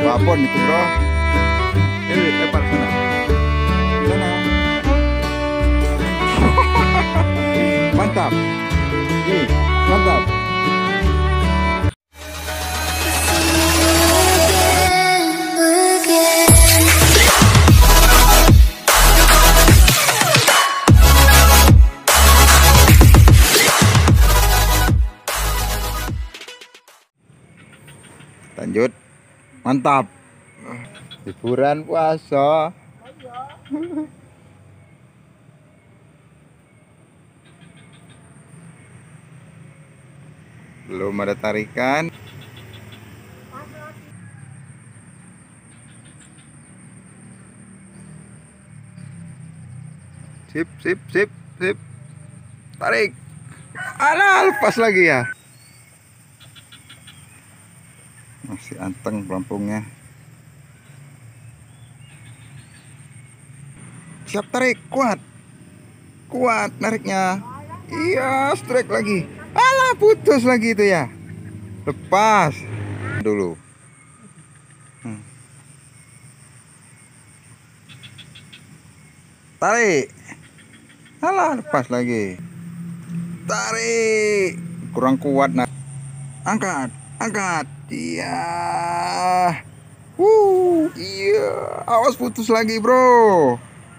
babon itu bro. Lempar sana. Sana. Mantap. Mantap. Lanjut. Mantap. Hiburan puasa. Belum ada tarikan. Sip, sip, sip, sip. Tarik. Alah, lepas lagi ya. Masih anteng pelampungnya. Siap tarik, kuat. Kuat nariknya. Iya, strike lagi. Alah, putus lagi itu ya. Lepas dulu. Tarik. Alah, lepas lagi. Tarik. Kurang kuat nah. Angkat, angkat. Iya. Iya. Awas putus lagi, bro.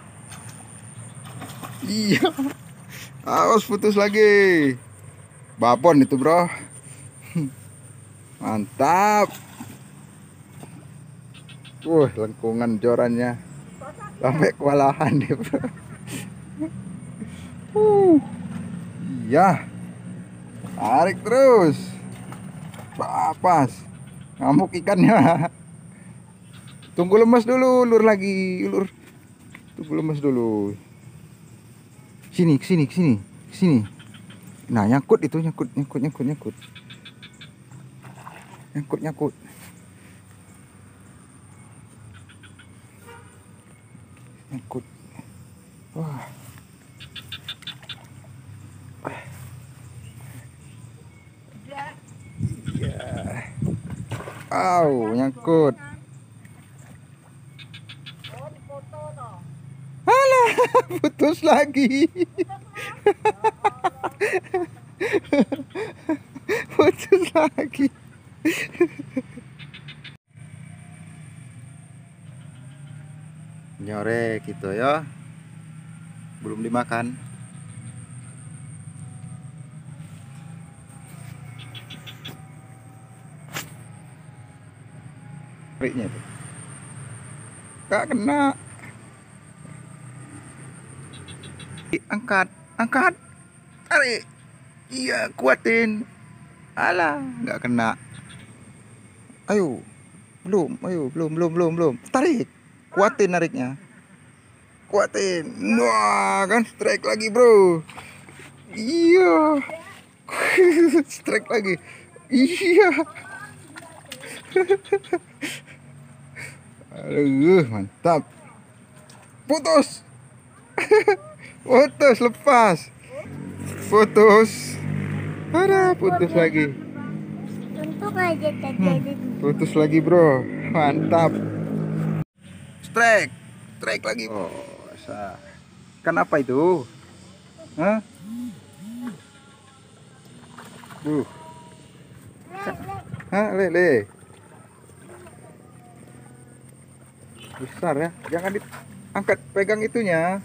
Iya. Awas putus lagi. Babon itu, bro. Mantap. Lengkungan jorannya. Sampai kewalahan nih, bro. Iya. Tarik terus. Papas. Ngamuk ikannya. Tunggu lemas dulu, ulur lagi, ulur. Tunggu lemas dulu. Sini, sini, sini, sini. Nah, nyangkut itu, nyangkut. Nyangkut. Wah. Iya. Nyangkut. Alah, putus lagi. Putus lagi. Nyorek gitu ya. Belum dimakan. Tariknya itu. Gak kena. Angkat. Tarik. Iya, kuatin. Alah, nggak kena. Ayo. Belum. Tarik. Kuatin nariknya. Kuatin. Wah, kan strike lagi, bro. Iya. Strike lagi. Iya. Aduh, mantap. Putus. Putus, lepas. Putus. Ada putus lagi. Untung aja terjadi. Putus lagi, bro. Mantap. Strike lagi. Kenapa itu? Hah? Lele. Besar ya. Jangan diangkat, pegang itunya.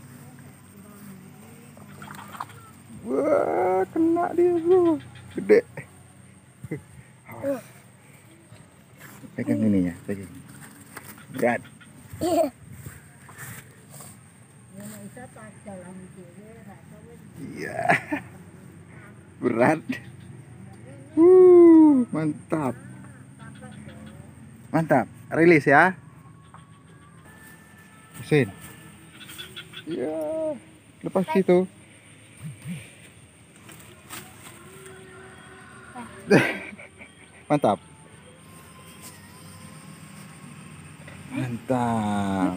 Wah, kena dia, bro. Gede. Pegang ininya, pegang. Berat. Iya. Berat. Mantap. Mantap. Rilis ya. Mesin. Iya. Lepas situ. Mantap. Mantap.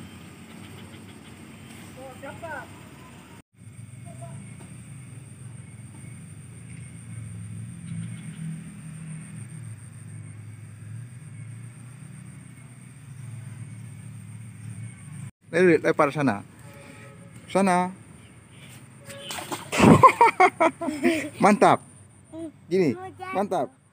Lempar sana. Sana. Mantap. Gini, mantap.